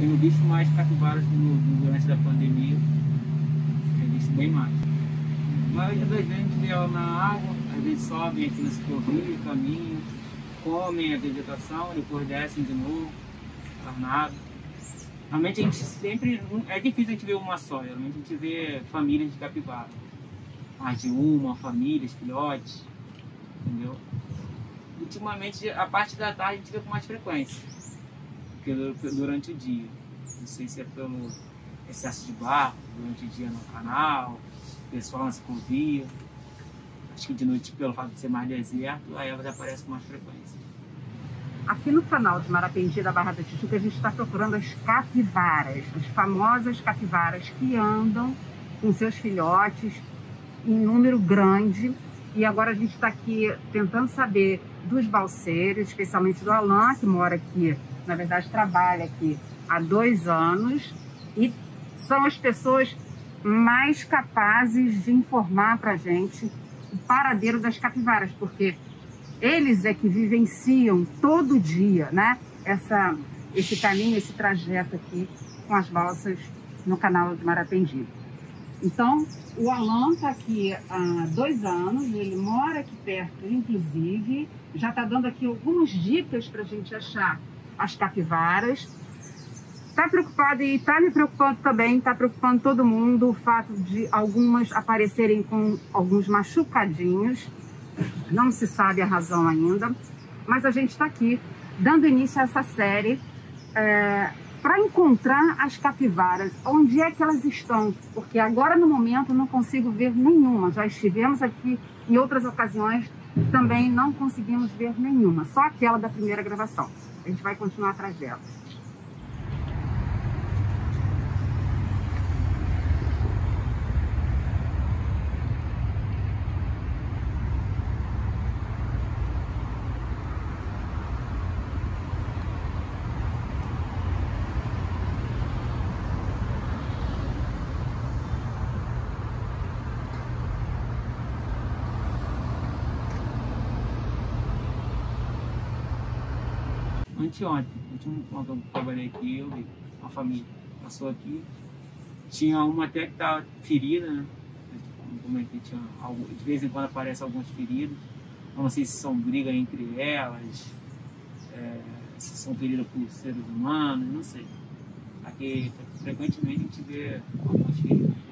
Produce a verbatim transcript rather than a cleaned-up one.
tenho visto mais capivaras no, durante a pandemia. Tenho visto bem mais. A maioria das vezes a gente vê ela na água, às vezes sobem aqui na ciclovia, caminham, comem a vegetação, depois descem de novo, tornado. Realmente a gente sempre, é difícil a gente ver uma só, realmente a gente vê famílias de capivara. Mais de uma, famílias, filhotes, entendeu? Ultimamente, a parte da tarde a gente vê com mais frequência, porque durante o dia. Não sei se é pelo excesso de barco, durante o dia no canal, pessoal na ciclovia. Acho que de noite, pelo fato de ser mais deserto, aí ela já aparece com mais frequência. Aqui no canal de Marapendi da Barra da Tijuca, a gente está procurando as capivaras, as famosas capivaras que andam com seus filhotes em número grande. E agora a gente está aqui tentando saber dos balseiros, especialmente do Alan, que mora aqui, na verdade trabalha aqui há dois anos, e são as pessoas mais capazes de informar para a gente o paradeiro das capivaras, porque eles é que vivenciam todo dia, né, essa, esse caminho, esse trajeto aqui com as balsas no canal de Marapendi. Então, o Alan está aqui há dois anos, ele mora aqui perto, inclusive, já está dando aqui algumas dicas para a gente achar as capivaras. Está preocupado e está me preocupando também, está preocupando todo mundo o fato de algumas aparecerem com alguns machucadinhos. Não se sabe a razão ainda, mas a gente está aqui dando início a essa série é, para encontrar as capivaras. Onde é que elas estão? Porque agora no momento não consigo ver nenhuma. Já estivemos aqui em outras ocasiões, também não conseguimos ver nenhuma, só aquela da primeira gravação. A gente vai continuar atrás dela. Anteontem, o último quando eu trabalhei aqui, eu vi uma família passou aqui, tinha uma até que estava ferida, né? Como comentei, tinha algo, de vez em quando aparecem alguns feridos, não sei se são brigas entre elas, é, se são feridas por seres humanos, não sei. Aqui frequentemente a gente vê alguns feridos.